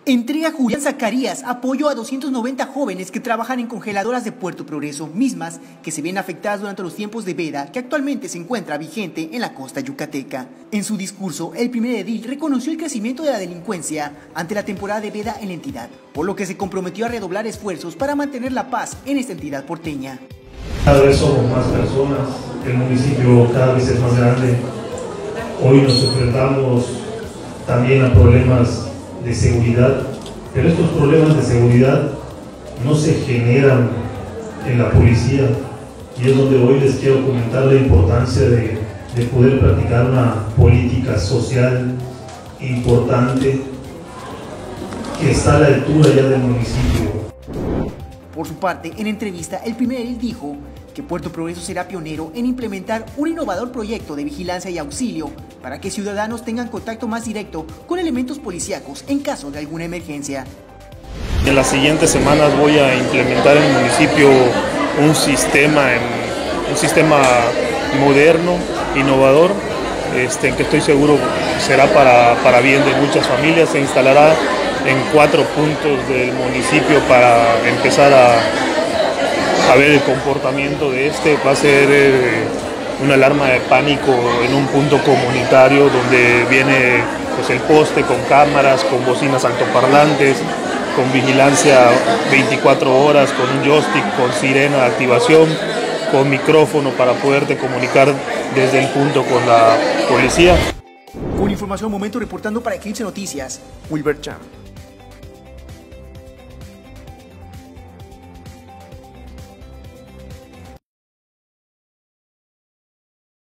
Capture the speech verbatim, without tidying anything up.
Entrega Julián Zacarías apoyo a doscientos noventa jóvenes que trabajan en congeladoras de Puerto Progreso, mismas que se ven afectadas durante los tiempos de veda que actualmente se encuentra vigente en la costa yucateca. En su discurso, el primer edil reconoció el crecimiento de la delincuencia ante la temporada de veda en la entidad, por lo que se comprometió a redoblar esfuerzos para mantener la paz en esta entidad porteña. Cada vez somos más personas, el municipio cada vez es más grande. Hoy nos enfrentamos también a problemas de seguridad, pero estos problemas de seguridad no se generan en la policía, y es donde hoy les quiero comentar la importancia de, de poder practicar una política social importante que está a la altura ya del municipio. Por su parte, en entrevista, el primer edil dijo que Puerto Progreso será pionero en implementar un innovador proyecto de vigilancia y auxilio para que ciudadanos tengan contacto más directo con elementos policíacos en caso de alguna emergencia. En las siguientes semanas voy a implementar en el municipio un sistema, en, un sistema moderno, innovador, este, que estoy seguro será para, para bien de muchas familias. Se instalará en cuatro puntos del municipio para empezar a, a ver el comportamiento de este. Va a ser eh, una alarma de pánico en un punto comunitario donde viene pues, el poste con cámaras, con bocinas altoparlantes, con vigilancia veinticuatro horas, con un joystick, con sirena de activación, con micrófono para poderte comunicar desde el punto con la policía. Con información al momento, reportando para Eclipse Noticias, Wilber Cham.